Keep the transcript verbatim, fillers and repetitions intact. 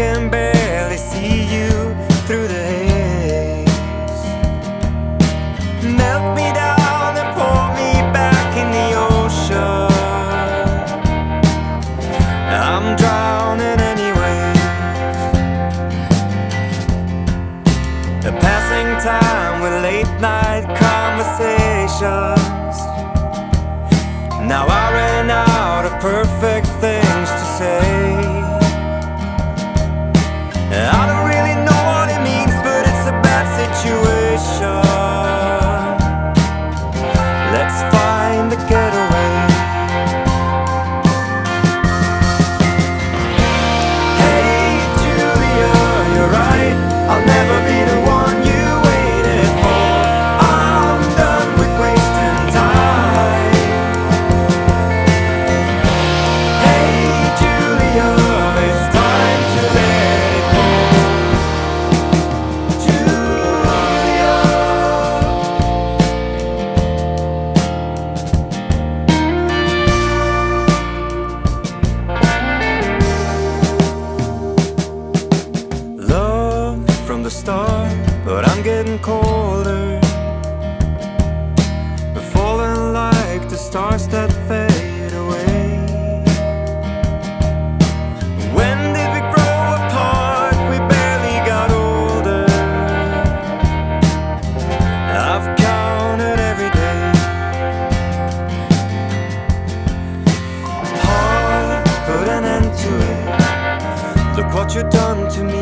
can barely see you through the haze. Melt me down and pour me back in the ocean. I'm drowning anyway. A passing time with late night conversations. Now I ran out of perfect things to say. I don't really know what it means, but it's a bad situation. Let's find the getaway. Hey Julia, you're right, I'll never be the one you waited for. I'm done with wasting time. Hey Julia, it's time to let it go. Love from the start, but I'm getting colder. We're falling like the stars that fade away. When did we grow apart? We barely got older. I've counted every day. Heart, put an end to it. Look what you've done to me.